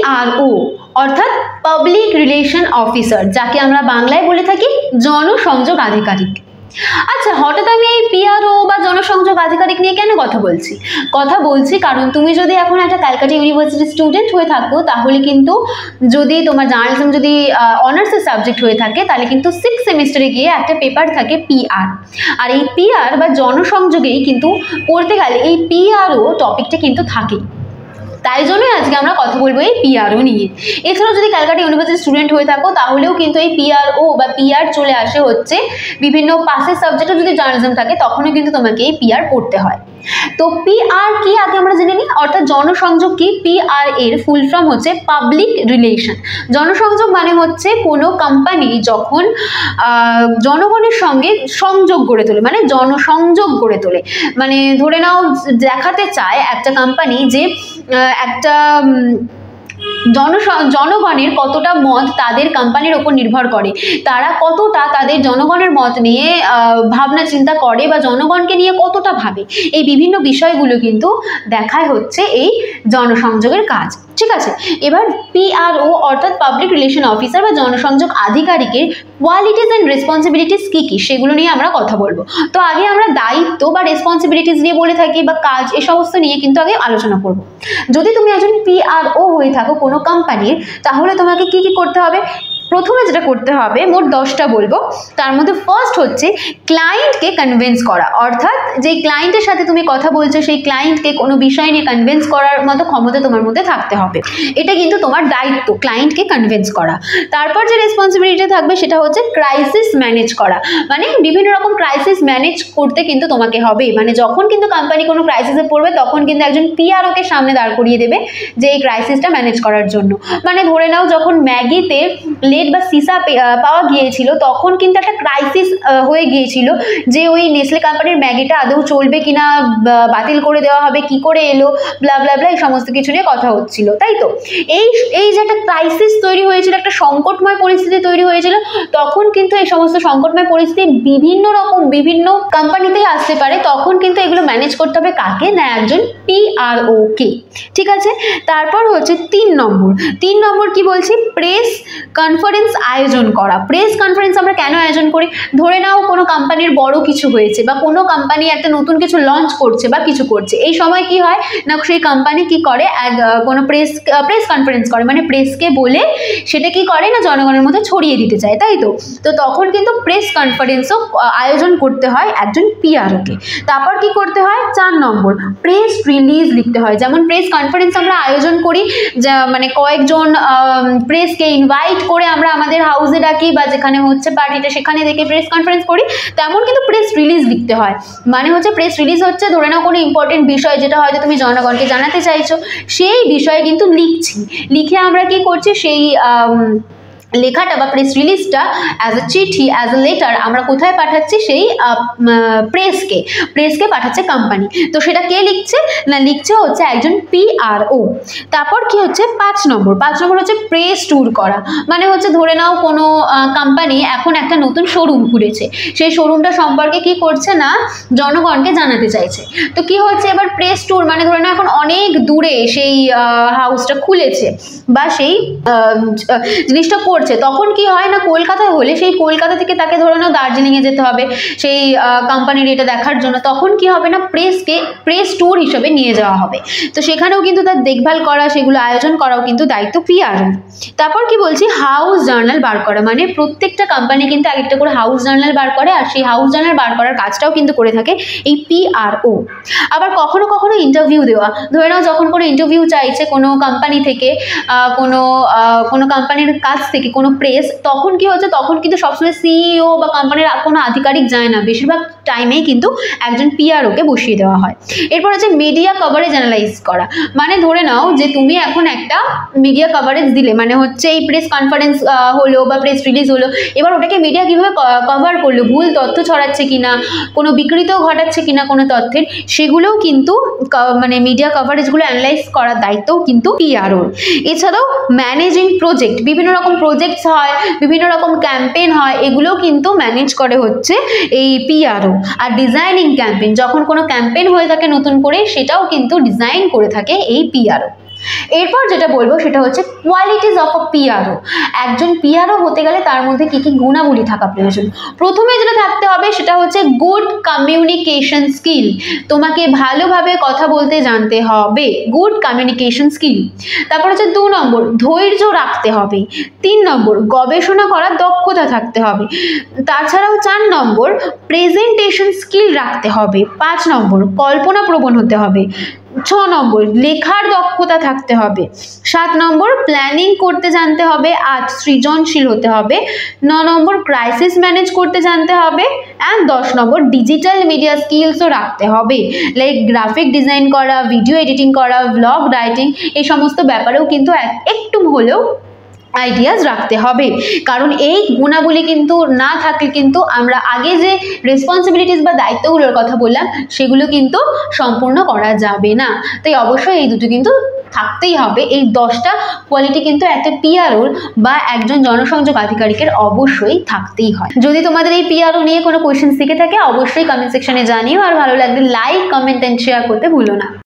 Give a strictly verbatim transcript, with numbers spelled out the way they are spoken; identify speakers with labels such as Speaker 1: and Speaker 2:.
Speaker 1: PRO অর্থাৎ public relation officer, যাকে আমরা বাংলায় বলে থাকি জনসংযোগ আধিকারিক। আচ্ছা, হঠাৎ আমি এই পিআরও বা জনসংযোগ আধিকারিক নিয়ে কেন কথা বলছি? কথা বলছি কারণ তুমি যদি এখন একটা ক্যালকাটা ইউনিভার্সিটির স্টুডেন্ট হয়ে থাকো, তাহলে কিন্তু যদি তোমার জার্নালিজম যদি অনার্সের সাবজেক্ট হয়ে থাকে, তাহলে কিন্তু সিক্স সেমিস্টারে গিয়ে একটা পেপার থাকে পিআর। আর এই পিআর বা জনসংযোগেই কিন্তু পড়তে গেলে এই পিআরও টপিকটা কিন্তু থাকে। তাই জন্যই আজকে আমরা কথা বলবো এই পিআরও নিয়ে। এছাড়াও যদি ক্যালকাটা ইউনিভার্সিটির স্টুডেন্ট হয়ে থাকো, তাহলেও কিন্তু এই পিআরও বা পিআর চলে আসে হচ্ছে বিভিন্ন পাসের সাবজেক্টে যদি জার্নালিজম থাকে, তখনও কিন্তু তোমাকে এই পিআর পড়তে হয়। তো পিআর কি আগে আমরা জেনে নিই, অর্থাৎ জনসংযোগ কি? পিআর এর ফুল ফর্ম হচ্ছে পাবলিক রিলেশন। জনসংযোগ মানে হচ্ছে কোনো কোম্পানি যখন জনগণের সঙ্গে সংযোগ গড়ে তোলে, মানে জনসংযোগ গড়ে তোলে, মানে ধরে নাও দেখাতে চায় একটা কোম্পানি যে একটা জন জনগণের কতটা মত তাদের কোম্পানির ওপর নির্ভর করে, তারা কতটা তাদের জনগণের মত নিয়ে ভাবনা চিন্তা করে বা জনগণকে নিয়ে কতটা ভাবে, এই বিভিন্ন বিষয়গুলো কিন্তু দেখায় হচ্ছে এই জনসংযোগের কাজ। ঠিক আছে, এবার পিআরও অর্থাৎ পাবলিক রিলেশন অফিসার বা জনসংযোগ আধিকারিকের কোয়ালিটিজ অ্যান্ড রেসপন্সিবিলিটিস কী কী সেগুলো নিয়ে আমরা কথা বলবো। তো আগে আমরা দায়িত্ব বা রেসপন্সিবিলিটিস নিয়ে বলে থাকি বা কাজ, এ সমস্ত নিয়ে কিন্তু আগে আলোচনা করব। যদি তুমি একজন পিআরও হয়ে থাকো কোনো কোম্পানির, তাহলে তোমাকে কি কি করতে হবে? প্রথমে যেটা করতে হবে, মোট দশটা বলবো, তার মধ্যে ফার্স্ট হচ্ছে ক্লায়েন্টকে কনভিন্স করা, অর্থাৎ যেই ক্লায়েন্টের সাথে তুমি কথা বলছো সেই ক্লায়েন্টকে কোনো বিষয় নিয়ে কনভিন্স করার মতো ক্ষমতা তোমার মধ্যে থাকতে হবে। এটা কিন্তু তোমার দায়িত্ব, ক্লায়েন্টকে কনভিন্স করা। তারপর যে রেসপন্সিবিলিটি থাকবে সেটা হচ্ছে ক্রাইসিস ম্যানেজ করা, মানে বিভিন্ন রকম ক্রাইসিস ম্যানেজ করতে কিন্তু তোমাকে হবে। মানে যখন কিন্তু কোম্পানি কোনো ক্রাইসিসে পড়বে, তখন কিন্তু একজন পিআরওকে সামনে দাঁড় করিয়ে দেবে যে এই ক্রাইসিসটা ম্যানেজ করার জন্য। মানে ধরে নাও যখন ম্যাগিতে লেড বা সিসা পাওয়া গিয়েছিল, তখন কিন্তু একটা ক্রাইসিস হয়ে গিয়েছিল যে ওই নেসলে কোম্পানির ম্যাগিটা আদৌ চলবে কিনা, বাতিল করে দেওয়া হবে, কি করে এলো, ব্লা ব্লা ব্লা, এই সমস্ত কিছু নিয়ে কথা হচ্ছিল, তাই তো? এই এই যে একটা ক্রাইসিস তৈরি হয়েছিল, একটা সংকটময় পরিস্থিতি তৈরি হয়েছিল, তখন কিন্তু এই সমস্ত সংকটময় পরিস্থিতি বিভিন্ন রকম বিভিন্ন কোম্পানিতেই আসতে পারে। তখন কিন্তু এগুলো ম্যানেজ করতে হবে কাকে? না, একজন পিআরও কে। ঠিক আছে, তারপর হচ্ছে তিন নম্বর তিন নম্বর কি বলছি? প্রেস কনফারেন্স আয়োজন করা। প্রেস কনফারেন্স আমরা কেন আয়োজন করি? ধরে নাও কোনো কোম্পানির বড় কিছু হয়েছে বা কোনো কোম্পানি একটা নতুন কিছু লঞ্চ করছে বা কিছু করছে, এই সময় কি হয় না, সেই কোম্পানি কি করে, কোনো প্রেস প্রেস কনফারেন্স করে, মানে প্রেসকে বলে সেটা কি করে না জনগণের মধ্যে ছড়িয়ে দিতে চায়, তাই তো? তো তখন কিন্তু প্রেস কনফারেন্সও আয়োজন করতে হয় একজন পিআরওকে। তারপর কি করতে হয়? চার নম্বর প্রেস রিলিজ লিখতে হয়। যেমন প্রেস কনফারেন্স আমরা আয়োজন করি, যা মানে কয়েকজন প্রেসকে ইনভাইট করে আমরা আমাদের হাউসে ডাকি বা যেখানে হচ্ছে পার্টিটা সেখানে দেখে প্রেস কনফারেন্স করি, তেমন কিন্তু প্রেস রিলিজ লিখতে হয়। মানে হচ্ছে প্রেস রিলিজ হচ্ছে ধরে নাও কোনো ইম্পর্টেন্ট বিষয় যেটা হয়তো তুমি জনগণকে জানাতে চাইছো, সেই বিষয়ে কিন্তু লিখছি, লিখে আমরা কি করছি, সেই লেখাটা বা প্রেস রিলিজটা অ্যাজ এ চিঠি, অ্যাজ এ লেটার আমরা কোথায় পাঠাচ্ছি? সেই প্রেসকে প্রেসকে পাঠাচ্ছে কোম্পানি। তো সেটা কে লিখছে? না, লিখছে হচ্ছে একজন পিআরও। তারপর কি হচ্ছে? পাঁচ নম্বর পাঁচ নম্বর হচ্ছে প্রেস ট্যুর করা। মানে হচ্ছে ধরে নাও কোনো কোম্পানি এখন একটা নতুন শোরুম খুলেছে, সেই শোরুমটা সম্পর্কে কি করছে না, জনগণকে জানাতে চাইছে। তো কি হচ্ছে এবার প্রেস ট্যুর, মানে ধরে নাও এখন অনেক দূরে সেই হাউসটা খুলেছে বা সেই জিনিসটা করছে, তখন কি হয় না, কলকাতায় হলে সেই কলকাতা থেকে তাকে ধরে নাও দার্জিলিংয়ে যেতে হবে সেই কোম্পানির এটা দেখার জন্য, তখন কি হবে না, প্রেসকে প্রেস ট্যুর হিসেবে নিয়ে যাওয়া হবে। তো সেখানেও কিন্তু তার দেখভাল করা, সেগুলো আয়োজন করাও কিন্তু দায়িত্ব পিআরও। তারপর কি বলছি? হাউস জার্নাল বার করা। মানে প্রত্যেকটা কোম্পানি কিন্তু এক একটা করে হাউস জার্নাল বার করে, আর সেই হাউস জার্নাল বার করার কাজটাও কিন্তু করে থাকে এই পিআরও। আবার কখনো কখনো ইন্টারভিউ দেওয়া। ধরে নাও যখন কোনো ইন্টারভিউ চাইছে কোনো কোম্পানি থেকে, কোনো কোনো কোম্পানির কাছ থেকে কোনো প্রেস, তখন কি হচ্ছে, তখন কিন্তু সবসময় সিইও বা কোম্পানির কোনো আধিকারিক যায় না, বেশিরভাগ টাইমেই কিন্তু একজন পিআরওকে বসিয়ে দেওয়া হয়। এরপর হচ্ছে মিডিয়া কভারেজ অ্যানালাইজ করা। মানে ধরে নাও যে তুমি এখন একটা মিডিয়া কভারেজ দিলে, মানে হচ্ছে এই প্রেস কনফারেন্স হলো বা প্রেস রিলিজ হলো, এবার ওটাকে মিডিয়া কীভাবে কভার করলো, ভুল তথ্য ছড়াচ্ছে কিনা, কোনো বিকৃত ঘটাচ্ছে কিনা কোনো তথ্যের, সেগুলোও কিন্তু মানে মিডিয়া কভারেজগুলো অ্যানালাইজ করার দায়িত্বও কিন্তু পিআরওর। এছাড়াও ম্যানেজিং প্রজেক্ট, বিভিন্ন রকম প্রজেক্টস হয়, বিভিন্ন রকম ক্যাম্পেইন হয়, এগুলোও কিন্তু ম্যানেজ করে হচ্ছে এই পিআরও। আর ডিজাইনিং ক্যাম্পেইন, যখন কোনো ক্যাম্পেইন হয়ে থাকে নতুন করে, সেটাও কিন্তু ডিজাইন করে থাকে এই পিআরও। এরপর যেটা বলবো সেটা হচ্ছে কোয়ালিটিস অফ আ পিআরও। একজন পিআরও হতে গেলে তার মধ্যে কি কি গুণাবলী থাকা প্রয়োজন। প্রথমে যেটা থাকতে হবে সেটা হচ্ছে গুড কমিউনিকেশন স্কিল। তোমাকে ভালোভাবে কথা বলতে জানতে হবে, গুড কমিউনিকেশন স্কিল। তারপর হচ্ছে দু নম্বর ধৈর্য রাখতে হবে। তিন নম্বর গবেষণা করার দক্ষতা থাকতে হবে। তাছাড়াও চার নম্বর প্রেজেন্টেশন স্কিল রাখতে হবে। পাঁচ নম্বর কল্পনা প্রবণ হতে হবে। ছ নম্বর লেখার দক্ষতা থাকতে হবে। সাত নম্বর প্ল্যানিং করতে জানতে হবে। আট সৃজনশীল হতে হবে। ন নম্বর ক্রাইসিস ম্যানেজ করতে জানতে হবে। অ্যান্ড দশ নম্বর ডিজিটাল মিডিয়া স্কিলসও রাখতে হবে, লাইক গ্রাফিক ডিজাইন করা, ভিডিও এডিটিং করা, ব্লগ রাইটিং, এই সমস্ত ব্যাপারেও কিন্তু একটু হলেও আইডিয়াস রাখতে হবে। কারণ এই গুণাবলী কিন্তু না থাকলে কিন্তু আমরা আগে যে রেসপন্সিবিলিটিস বা দায়িত্বগুলোর কথা বললাম সেগুলো কিন্তু সম্পূর্ণ করা যাবে না। তাই অবশ্যই এই দুটো কিন্তু থাকতেই হবে। এই দশটা কোয়ালিটি কিন্তু একটা পিআরওর বা একজন জনসংযোগ আধিকারিকের অবশ্যই থাকতেই হয়। যদি তোমাদের এই পিআরও নিয়ে কোনো কোয়েশ্চেন থেকে থাকে অবশ্যই কমেন্ট সেকশনে জানিও, আর ভালো লাগলে লাইক, কমেন্ট এন্ড শেয়ার করতে ভুলো না।